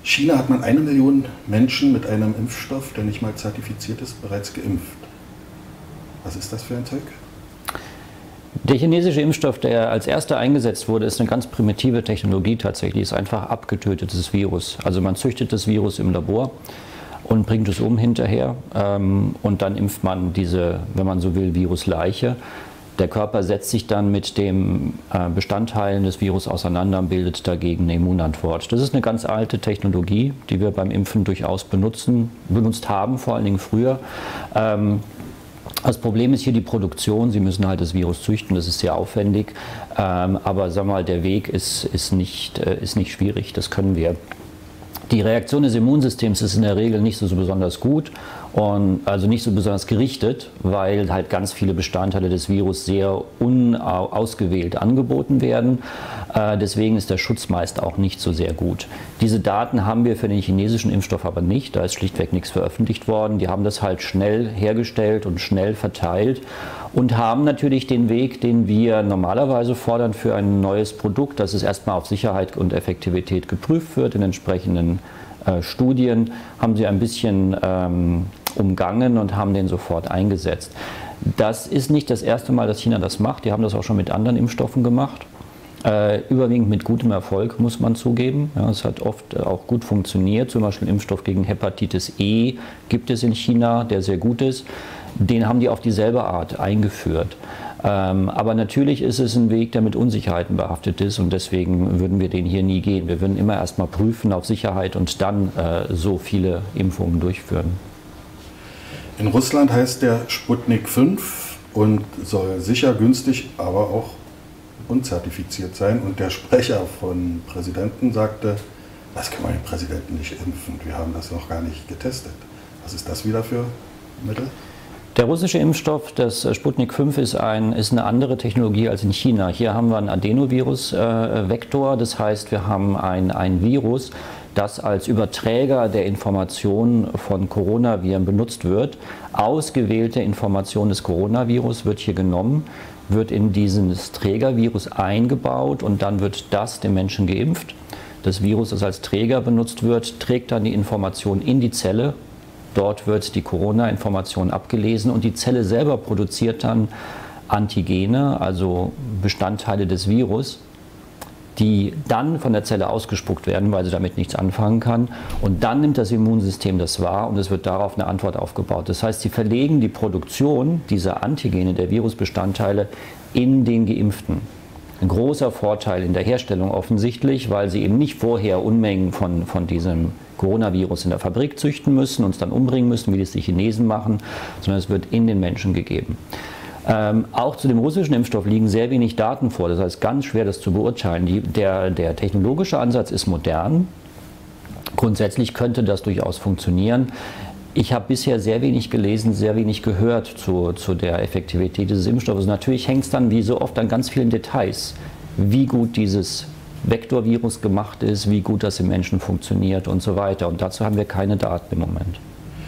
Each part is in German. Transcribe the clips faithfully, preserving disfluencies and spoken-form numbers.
China hat man eine Million Menschen mit einem Impfstoff, der nicht mal zertifiziert ist, bereits geimpft. Was ist das für ein Zeug? Der chinesische Impfstoff, der als erster eingesetzt wurde, ist eine ganz primitive Technologie tatsächlich, ist einfach abgetötetes Virus. Also man züchtet das Virus im Labor und bringt es um hinterher ähm, und dann impft man diese, wenn man so will, Virusleiche. Der Körper setzt sich dann mit den äh, Bestandteilen des Virus auseinander und bildet dagegen eine Immunantwort. Das ist eine ganz alte Technologie, die wir beim Impfen durchaus benutzen, benutzt haben, vor allen Dingen früher. Ähm, Das Problem ist hier die Produktion. Sie müssen halt das Virus züchten, das ist sehr aufwendig. Ähm, aber sagen wir mal, der Weg ist, ist, nicht, äh, ist nicht schwierig, das können wir. Die Reaktion des Immunsystems ist in der Regel nicht so, so besonders gut und also nicht so besonders gerichtet, weil halt ganz viele Bestandteile des Virus sehr unausgewählt angeboten werden. Äh, deswegen ist der Schutz meist auch nicht so sehr gut. Diese Daten haben wir für den chinesischen Impfstoff aber nicht, da ist schlichtweg nichts veröffentlicht worden. Die haben das halt schnell hergestellt und schnell verteilt und haben natürlich den Weg, den wir normalerweise fordern für ein neues Produkt, dass es erstmal auf Sicherheit und Effektivität geprüft wird in entsprechenden äh, Studien, haben sie ein bisschen ähm, umgangen und haben den sofort eingesetzt. Das ist nicht das erste Mal, dass China das macht. Die haben das auch schon mit anderen Impfstoffen gemacht. Äh, überwiegend mit gutem Erfolg, muss man zugeben. Ja, es hat oft auch gut funktioniert. Zum Beispiel Impfstoff gegen Hepatitis E gibt es in China, der sehr gut ist. Den haben die auf dieselbe Art eingeführt. Ähm, aber natürlich ist es ein Weg, der mit Unsicherheiten behaftet ist und deswegen würden wir den hier nie gehen. Wir würden immer erst mal prüfen auf Sicherheit und dann äh, so viele Impfungen durchführen. In Russland heißt der Sputnik fünf und soll sicher, günstig, aber auch unzertifiziert sein. Und der Sprecher von Präsidenten sagte, das kann man den Präsidenten nicht impfen, wir haben das noch gar nicht getestet. Was ist das wieder für Mittel? Der russische Impfstoff, das Sputnik fünf, ist, ein, ist eine andere Technologie als in China. Hier haben wir einen Adenovirus-Vektor, äh, das heißt, wir haben ein, ein Virus, das als Überträger der Informationen von Coronaviren benutzt wird. Ausgewählte Information des Coronavirus wird hier genommen, wird in dieses Trägervirus eingebaut und dann wird das dem Menschen geimpft. Das Virus, das als Träger benutzt wird, trägt dann die Information in die Zelle. Dort wird die Corona-Information abgelesen und die Zelle selber produziert dann Antigene, also Bestandteile des Virus, die dann von der Zelle ausgespuckt werden, weil sie damit nichts anfangen kann. Und dann nimmt das Immunsystem das wahr und es wird darauf eine Antwort aufgebaut. Das heißt, sie verlegen die Produktion dieser Antigene, der Virusbestandteile, in den Geimpften. Ein großer Vorteil in der Herstellung offensichtlich, weil sie eben nicht vorher Unmengen von, von diesem Coronavirus in der Fabrik züchten müssen, uns dann umbringen müssen, wie das die Chinesen machen, sondern es wird in den Menschen gegeben. Ähm, auch zu dem russischen Impfstoff liegen sehr wenig Daten vor, das heißt ganz schwer das zu beurteilen. Die, der, der technologische Ansatz ist modern, grundsätzlich könnte das durchaus funktionieren. Ich habe bisher sehr wenig gelesen, sehr wenig gehört zu, zu der Effektivität dieses Impfstoffes. Natürlich hängt es dann wie so oft an ganz vielen Details, wie gut dieses Vektorvirus gemacht ist, wie gut das im Menschen funktioniert und so weiter. Und dazu haben wir keine Daten im Moment.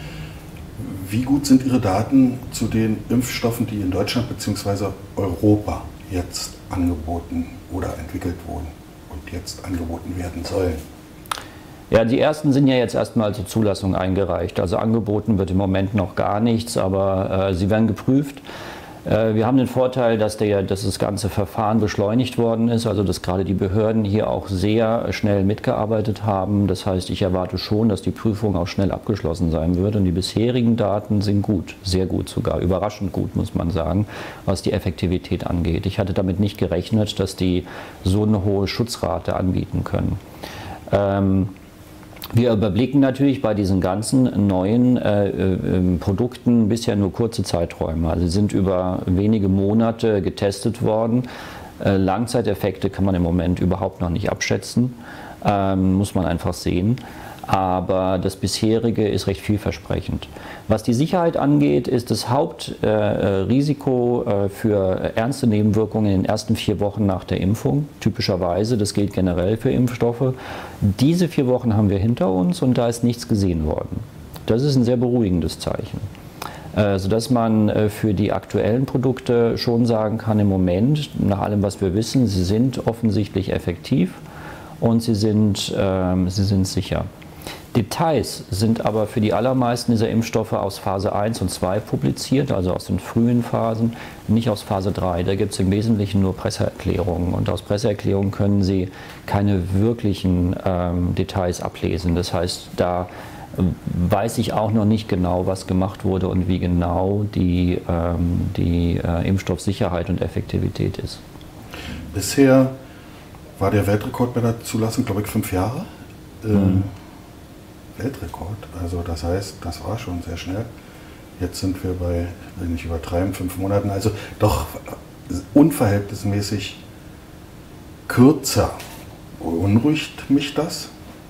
Wie gut sind Ihre Daten zu den Impfstoffen, die in Deutschland bzw. Europa jetzt angeboten oder entwickelt wurden und jetzt angeboten werden sollen? Ja, die ersten sind ja jetzt erstmal zur Zulassung eingereicht. Also angeboten wird im Moment noch gar nichts, aber äh, sie werden geprüft. Äh, wir haben den Vorteil, dass, der, dass das ganze Verfahren beschleunigt worden ist, also dass gerade die Behörden hier auch sehr schnell mitgearbeitet haben. Das heißt, ich erwarte schon, dass die Prüfung auch schnell abgeschlossen sein wird. Und die bisherigen Daten sind gut, sehr gut sogar, überraschend gut, muss man sagen, was die Effektivität angeht. Ich hatte damit nicht gerechnet, dass die so eine hohe Schutzrate anbieten können. Ähm, Wir überblicken natürlich bei diesen ganzen neuen äh, äh, Produkten bisher nur kurze Zeiträume. Also sie sind über wenige Monate getestet worden. Äh, Langzeiteffekte kann man im Moment überhaupt noch nicht abschätzen, ähm, muss man einfach sehen. Aber das bisherige ist recht vielversprechend. Was die Sicherheit angeht, ist das Hauptrisiko äh, äh, für ernste Nebenwirkungen in den ersten vier Wochen nach der Impfung. Typischerweise, das gilt generell für Impfstoffe. Diese vier Wochen haben wir hinter uns und da ist nichts gesehen worden. Das ist ein sehr beruhigendes Zeichen. Äh, sodass man äh, für die aktuellen Produkte schon sagen kann, im Moment, nach allem was wir wissen, sie sind offensichtlich effektiv und sie sind, äh, sie sind sicher. Details sind aber für die allermeisten dieser Impfstoffe aus Phase eins und zwei publiziert, also aus den frühen Phasen, nicht aus Phase drei. Da gibt es im Wesentlichen nur Presseerklärungen und aus Presseerklärungen können Sie keine wirklichen ähm, Details ablesen. Das heißt, da äh, weiß ich auch noch nicht genau, was gemacht wurde und wie genau die, ähm, die äh, Impfstoffsicherheit und Effektivität ist. Bisher war der Weltrekord bei der Zulassung, glaube ich, fünf Jahre. Ähm, hm. Weltrekord, also das heißt, das war schon sehr schnell. Jetzt sind wir bei, wenn ich übertreiben, fünf Monaten, also doch unverhältnismäßig kürzer. Beunruhigt mich das?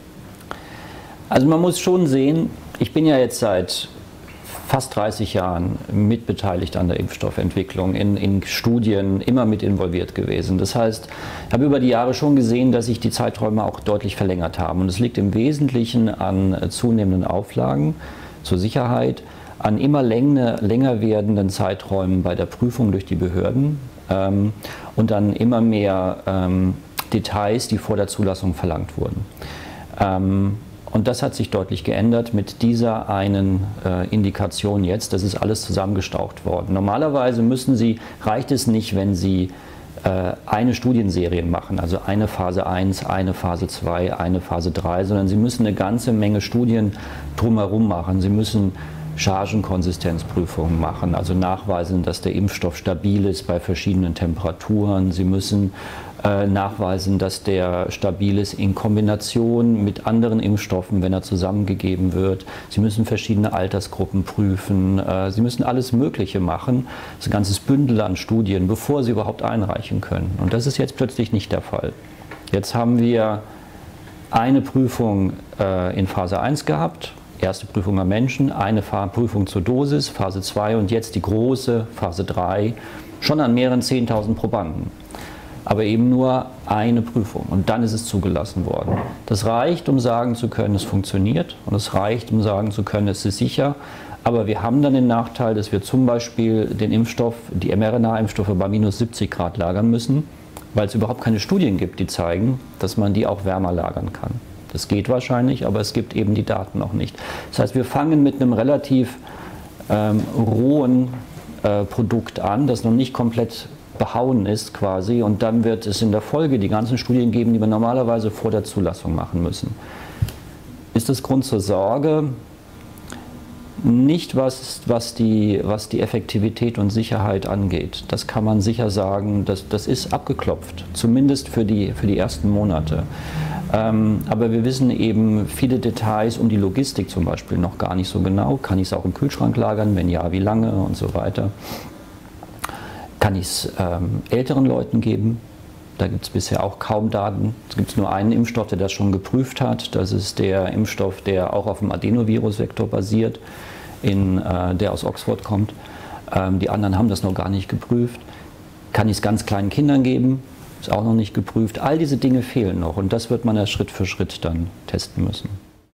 Also man muss schon sehen, ich bin ja jetzt seit fast dreißig Jahren mitbeteiligt an der Impfstoffentwicklung, in, in Studien immer mit involviert gewesen. Das heißt, ich habe über die Jahre schon gesehen, dass sich die Zeiträume auch deutlich verlängert haben. Und es liegt im Wesentlichen an zunehmenden Auflagen zur Sicherheit, an immer länger, länger werdenden Zeiträumen bei der Prüfung durch die Behörden ähm, und an immer mehr ähm, Details, die vor der Zulassung verlangt wurden. Ähm, Und das hat sich deutlich geändert mit dieser einen äh, Indikation jetzt. Das ist alles zusammengestaucht worden. Normalerweise müssen Sie, reicht es nicht, wenn Sie äh, eine Studienserie machen, also eine Phase eins, eine Phase zwei, eine Phase drei, sondern Sie müssen eine ganze Menge Studien drumherum machen. Sie müssen Chargenkonsistenzprüfungen machen, also nachweisen, dass der Impfstoff stabil ist bei verschiedenen Temperaturen. Sie müssen äh, nachweisen, dass der stabil ist in Kombination mit anderen Impfstoffen, wenn er zusammengegeben wird. Sie müssen verschiedene Altersgruppen prüfen. Äh, Sie müssen alles Mögliche machen, das ist ein ganzes Bündel an Studien, bevor Sie überhaupt einreichen können. Und das ist jetzt plötzlich nicht der Fall. Jetzt haben wir eine Prüfung äh, in Phase eins gehabt, erste Prüfung am Menschen, eine Prüfung zur Dosis, Phase zwei und jetzt die große Phase drei, schon an mehreren zehntausend Probanden. Aber eben nur eine Prüfung und dann ist es zugelassen worden. Das reicht, um sagen zu können, es funktioniert und es reicht, um sagen zu können, es ist sicher. Aber wir haben dann den Nachteil, dass wir zum Beispiel den Impfstoff, die mRNA-Impfstoffe bei minus siebzig Grad lagern müssen, weil es überhaupt keine Studien gibt, die zeigen, dass man die auch wärmer lagern kann. Das geht wahrscheinlich, aber es gibt eben die Daten noch nicht. Das heißt, wir fangen mit einem relativ ähm, rohen äh, Produkt an, das noch nicht komplett behauen ist quasi, und dann wird es in der Folge die ganzen Studien geben, die wir normalerweise vor der Zulassung machen müssen. Ist das Grund zur Sorge? Nicht, was, was, die, was die Effektivität und Sicherheit angeht. Das kann man sicher sagen, das, das ist abgeklopft, zumindest für die, für die ersten Monate. Ähm, aber wir wissen eben viele Details um die Logistik zum Beispiel noch gar nicht so genau. Kann ich es auch im Kühlschrank lagern? Wenn ja, wie lange und so weiter. Kann ich es ähm, älteren Leuten geben? Da gibt es bisher auch kaum Daten. Es gibt nur einen Impfstoff, der das schon geprüft hat. Das ist der Impfstoff, der auch auf dem Adenovirus-Vektor basiert, in, äh, der aus Oxford kommt. Ähm, die anderen haben das noch gar nicht geprüft. Kann ich es ganz kleinen Kindern geben? Ist auch noch nicht geprüft. All diese Dinge fehlen noch und das wird man ja Schritt für Schritt dann testen müssen.